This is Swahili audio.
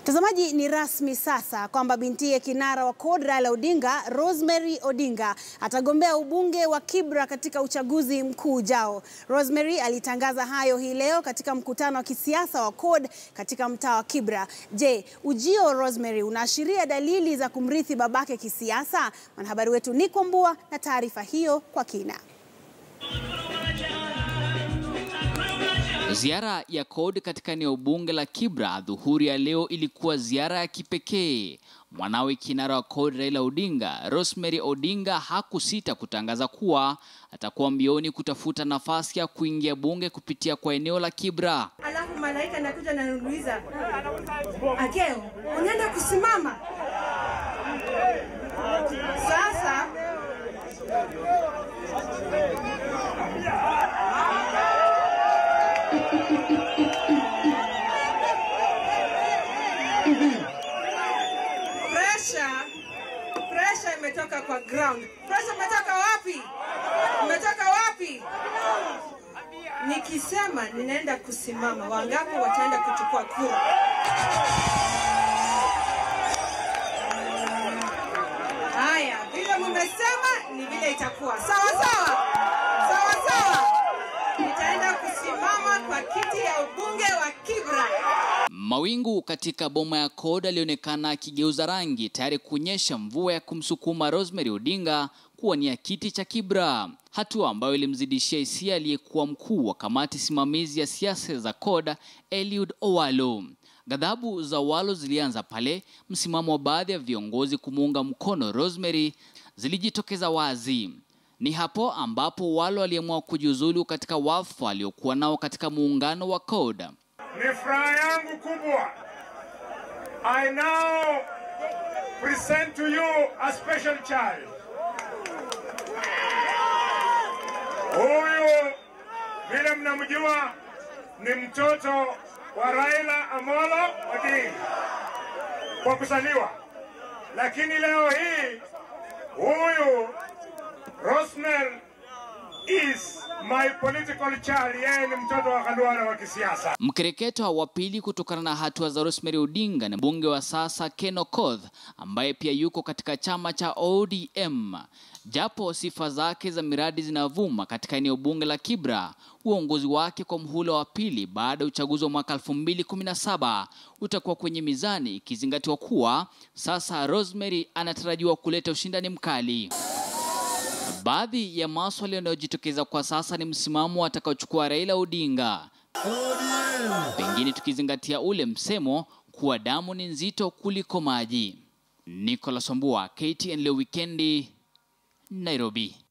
Mtazamaji, ni rasmi sasa kwamba bintiye kinara wa CORD Raila Odinga, Rosemary Odinga, atagombea ubunge wa Kibra katika uchaguzi mkuu ujao. Rosemary alitangaza hayo hii leo katika mkutano wa kisiasa wa CORD katika mtaa wa Kibra. Je, ujio wa Rosemary unaashiria dalili za kumrithi babake kisiasa? Mwanahabari wetu Nico Mbua na taarifa hiyo kwa kina. Ziara ya CORD katika eneo bunge la Kibra dhuhuri ya leo ilikuwa ziara ya kipekee. Mwanawe kinara wa CORD Raila Odinga, Rosemary Odinga, hakusita kutangaza kuwa atakuwa mbioni kutafuta nafasi ya kuingia bunge kupitia kwa eneo la Kibra. Alafu malaika anakuja na ananiuliza, "Akeo, unaenda kusimama?" Sasa pressure imetoka kwa ground. Pressure imetoka wapi? Imetoka wapi? Nikisema ninaenda kusimama, wangapi wataenda kuchukua kura? Haya, vile mmesema ni vile itakuwa. Sawa sawa. Sawa sawa. Nitaenda kusimama kwa kiti ya ubunge wa Kibra. Mawingu katika boma ya CORD alionekana akigeuza rangi tayari kunyesha mvua ya kumsukuma Rosemary Odinga kuwania kiti cha Kibra, hatua ambayo ilimzidishia hisia aliyekuwa mkuu wa kamati simamizi ya siasa za CORD Eliud Owalo. Ghadhabu za Owalo zilianza pale msimamo wa baadhi ya viongozi kumuunga mkono Rosemary zilijitokeza wazi. Ni hapo ambapo Owalo aliamua kujiuzulu katika wadhifa aliokuwa nao katika muungano wa CORD. Ni furaha yangu kubwa. I now present to you a special child. Huyu vile mnamjua ni mtoto wa Raila Amolo Odinga kwa kuzaliwa. Lakini leo hii huyu Rosemary is my political child. Yeye ni mtoto wa Khalwala wa kisiasa. Mkereketo wa pili kutokana na hatua za Rosemary Odinga na mbunge wa sasa Ken Okoth ambaye pia yuko katika chama cha ODM. Japo sifa zake za miradi zinavuma katika eneo bunge la Kibra, uongozi wake kwa mhula wa pili baada ya uchaguzi wa mwaka 2017 utakuwa kwenye mizani, ikizingatiwa kuwa sasa Rosemary anatarajiwa kuleta ushindani mkali. Baadhi ya maswali yanayojitokeza kwa sasa ni msimamo atakaochukua Raila Odinga. Pengine tukizingatia ule msemo kuwa damu ni nzito kuliko maji. Nicholas Mbua, KTN leo wikendi, Nairobi.